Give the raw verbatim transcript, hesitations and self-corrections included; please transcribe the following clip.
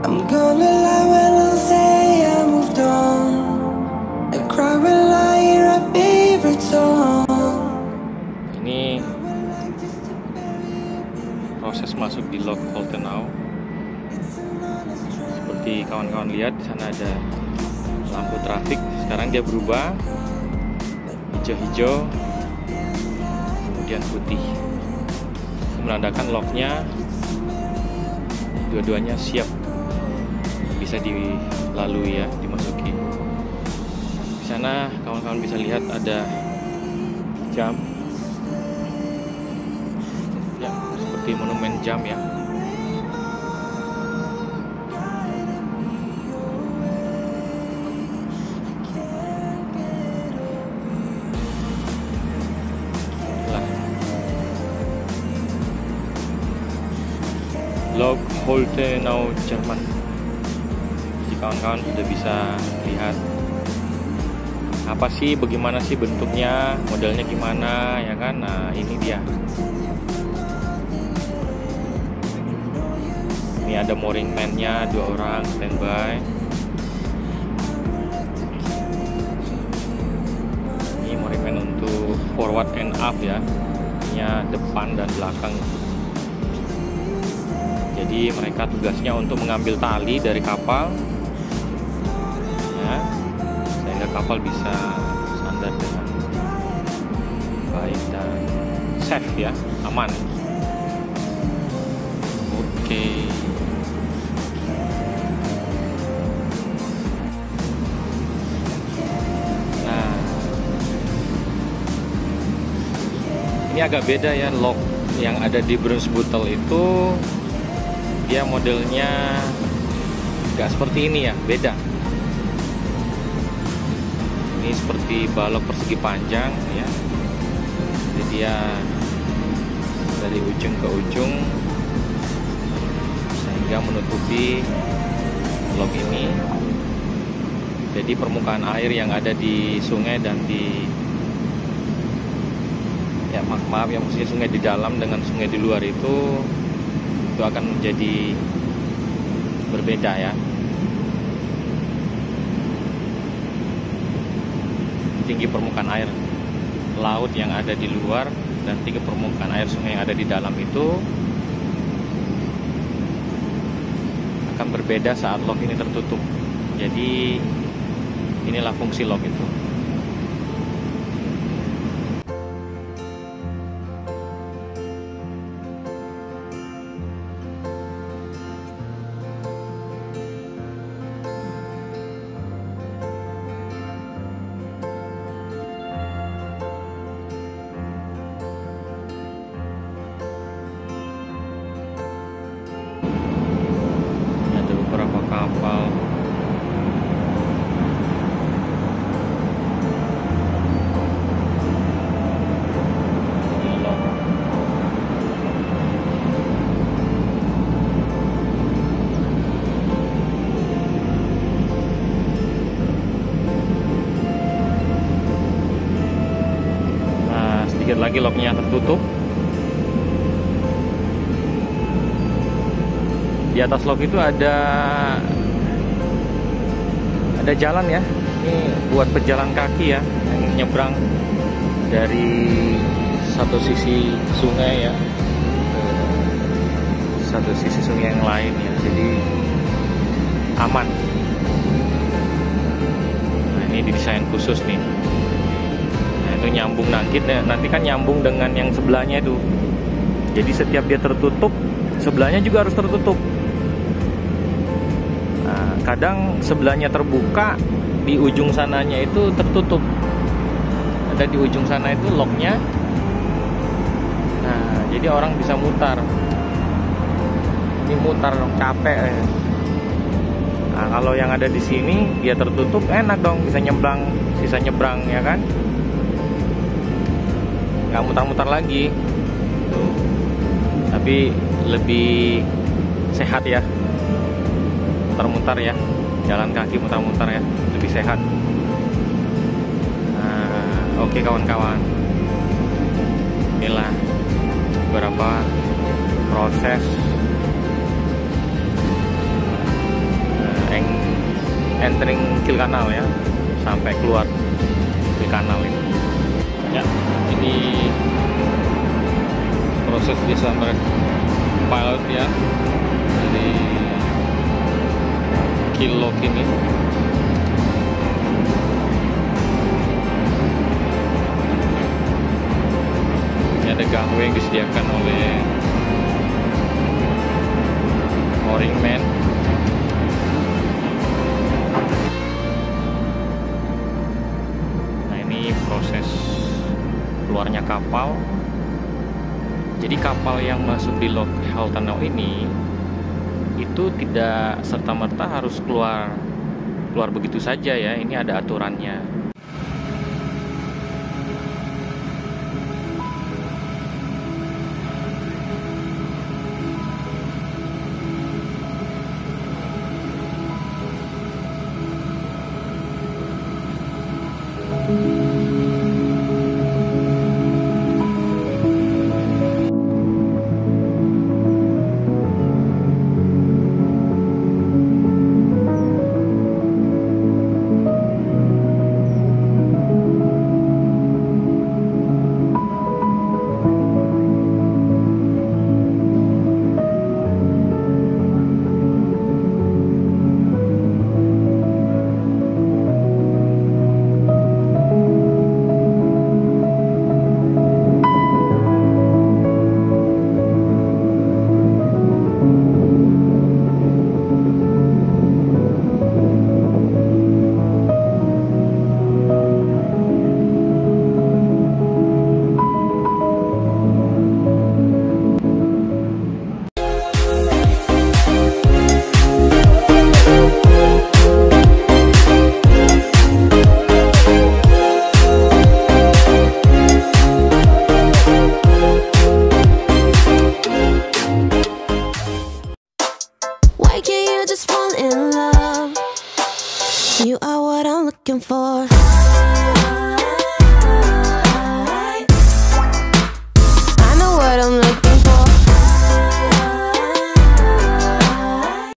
I'm gonna lie when I say I moved on. I cry when I hear a favorite song. Ini proses masuk di Loch Holtenau. Seperti kawan-kawan lihat, di sana ada lampu trafik. Sekarang dia berubah hijau-hijau, kemudian putih, menandakan locknya dua-duanya siap bisa dilalui ya, dimasuki. Di sana kawan-kawan bisa lihat ada jam ya, seperti monumen jam ya. Loch Holtenau, Jerman. Jadi kawan-kawan sudah bisa lihat apa sih, bagaimana sih bentuknya, modelnya gimana ya kan. Nah ini dia. Ini ada mooring man-nya, dua orang standby. Ini mooring man untuk forward and aft ya, nya depan dan belakang. Jadi mereka tugasnya untuk mengambil tali dari kapal ya, sehingga kapal bisa sandar dengan baik dan safe ya, aman. Oke. Nah, ini agak beda ya, lock yang ada di Brunsbüttel itu. Dia modelnya nggak seperti ini ya, beda. Ini seperti balok persegi panjang ya. Jadi dia dari ujung ke ujung sehingga menutupi blok ini. Jadi permukaan air yang ada di sungai dan di ya maaf, maaf ya maksudnya sungai di dalam dengan sungai di luar itu itu akan menjadi berbeda ya. Tinggi permukaan air laut yang ada di luar dan tinggi permukaan air sungai yang ada di dalam itu akan berbeda saat lock ini tertutup. Jadi inilah fungsi lock itu. Kapal nah, sedikit lagi locknya tertutup. Di atas lock itu ada ada jalan ya. Ini buat pejalan kaki ya, yang nyebrang dari satu sisi sungai ya ke satu sisi sungai yang lain ya. Jadi aman. Nah ini didesain khusus nih. Nah itu nyambung nanti, nanti kan nyambung dengan yang sebelahnya itu. Jadi setiap dia tertutup, sebelahnya juga harus tertutup. Kadang sebelahnya terbuka, di ujung sananya itu tertutup. Ada di ujung sana itu locknya. Nah, jadi orang bisa mutar. Ini mutar capek. Ya. Nah, kalau yang ada di sini dia tertutup, enak dong, bisa nyebrang, bisa nyebrang ya kan? Nggak mutar-mutar lagi. Tuh. Tapi lebih sehat ya. Mutar-mutar ya, jalan kaki mutar-mutar ya, lebih sehat. Nah, oke kawan-kawan, inilah beberapa proses entering kill kanal ya, sampai keluar kill kanal ini. Ya, ini proses disambar pilot ya dari kill lock ini. Ini ada gangway yang disediakan oleh mooring man. Nah, ini proses keluarnya kapal. Jadi kapal yang masuk di Lock Hull Tunnel ini itu tidak serta-merta harus keluar keluar begitu saja ya. Ini ada aturannya. Why can't you just fall in love? You are what I'm looking for.